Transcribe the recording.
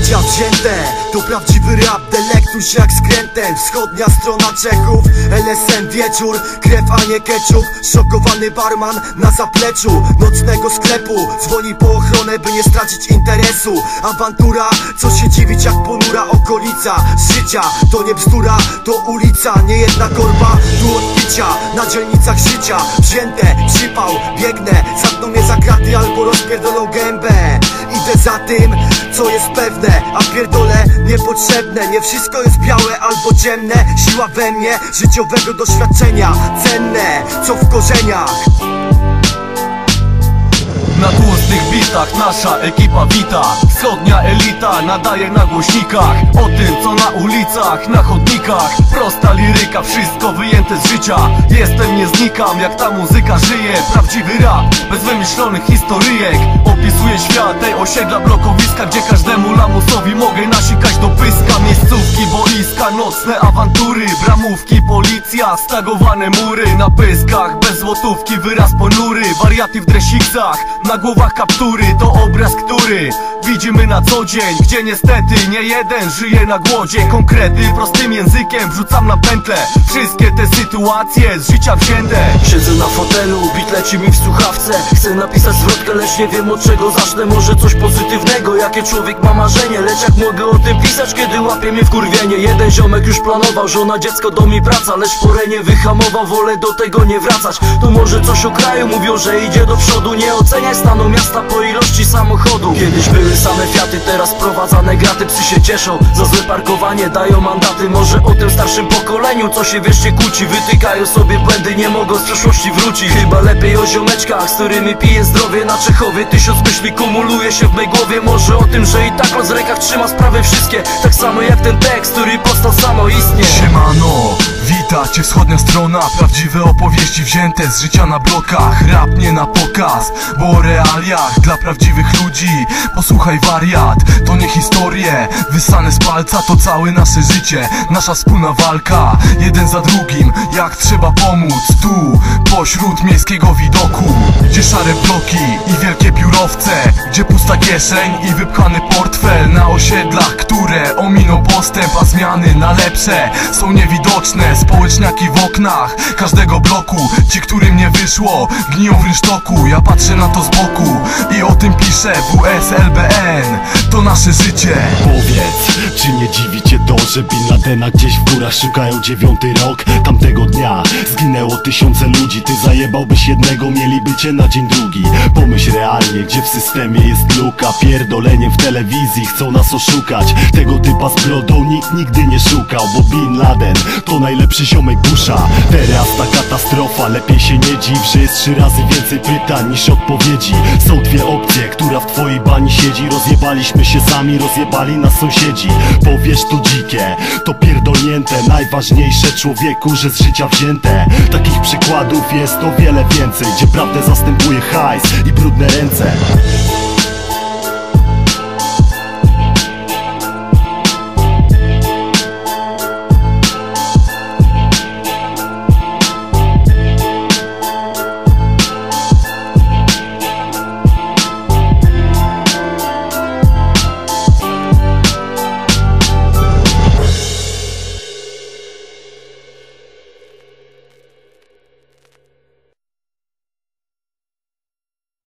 życia wzięte. To prawdziwy rap, delektuj się jak skrętem. Wschodnia strona Czechów, LSM wieczór, krew a nie ketchup. Szokowany barman na zapleczu nocnego sklepu dzwoni po ochronę, by nie stracić interesu. Awantura, co się dziwić jak ponura okolica życia. To nie bzdura, to ulica, nie jedna korba tu odbicia. Na dzielnicach życia wzięte, przypał, biegnę. Zamkną mnie za kraty albo rozpierdolą gębę. Idę za tym, co jest pewne, a pierdolę niepotrzebne. Nie wszystko jest białe albo ciemne. Siła we mnie, życiowego doświadczenia cenne, co w korzeniach. Na tłustych bitach nasza ekipa wita. Wschodnia elita nadaje na głośnikach o tym, co na ulicach, na chodnikach. Prosta liryka, wszystko wyjęte z życia. Jestem, nie znikam, jak ta muzyka żyje. Prawdziwy rap, bez wymyślonych historyjek. Opisuje świat tej osiedla, blokowiska, gdzie każdemu lamusowi mogę nasikać do pyska. Miejscówki, boiska, nocne awantury, bramówki, policja, stagowane mury. Na pyskach, bez złotówki, wyraz ponury. Wariaty w dresiksach, na głowach kaptury. To obraz, który widzimy na co dzień, gdzie niestety nie jeden żyje na głodzie. Konkrety prostym językiem wrzucam na pętlę. Wszystkie te sytuacje z życia wzięte. Siedzę na fotelu, beat leci mi w słuchawce. Chcę napisać zwrotkę, lecz nie wiem od czego zacznę. Może coś pozytywnego, jakie człowiek ma marzenie. Lecz jak mogę o tym pisać, kiedy łapie mnie wkurwienie. Jeden ziomek już planował, żona, dziecko, dom i praca. Lecz porę nie wyhamował, wolę do tego nie wracać. To może coś o kraju, mówią, że idzie do przodu. Nie oceniaj stanu miasta po ilości samochodu. Kiedyś były same Fiaty, teraz prowadzane graty. Psy się cieszą, za złe parkowanie dają mandaty. Może o tym starszym pokoleniu, co się wiecznie kłóci. Wytykają sobie błędy, nie mogą z przeszłości wrócić. Chyba lepiej o ziomeczkach, z którymi piję zdrowie na Czechowie. 1000 myśli kumuluje się w mej głowie. Może o tym, że i tak los w rękach trzyma sprawy wszystkie. Tak samo jak ten tekst, który powstał samoistnie. Siemano, wita cię wschodnia strona. Prawdziwe opowieści wzięte z życia na blokach. Rap nie na pokaz, bo o realiach dla prawdziwych ludzi. Posłuchaj wariat, to nie historie wysane z palca, to całe nasze życie. Nasza wspólna walka, jeden za drugim, jak trzeba pomóc. Tu, pośród miejskiego widoku, gdzie szare bloki i wielkie biurowce, gdzie pusta kieszeń i wypchany portfel. Na osiedlach, które ominą postęp, a zmiany na lepsze są niewidoczne. Społeczniaki w oknach każdego bloku, ci, którym nie wyszło, gniją w rynsztoku. Ja patrzę na to z boku i o tym piszę. WSLBN to nasze życie. Powiedz, czy nie dziwi cię to, że Bin Ladena gdzieś w górach szukają 9. rok? Tamtego dnia zginęło 1000 ludzi. Ty zajebałbyś jednego, mieliby cię na dzień drugi. Pomyśl realnie, gdzie w systemie jest luka. Pierdoleniem w telewizji chcą nas oszukać. Tego typa z brodą nikt nigdy nie szukał, bo Bin Laden to najlepszy ziomek Busha. Teraz ta katastrofa, lepiej się nie dziw, że jest 3 razy więcej pytań niż odpowiedzi. Są dwie opcje, która w twojej bani siedzi. Rozjebaliśmy się sami, rozjebali nas sąsiedzi. Powiesz to dzikie, to pierdolnięte. Najważniejsze człowieku, że z życia wzięte. Takich przykładów jest o wiele więcej, gdzie prawdę zastępuje hajs i brudne ręce.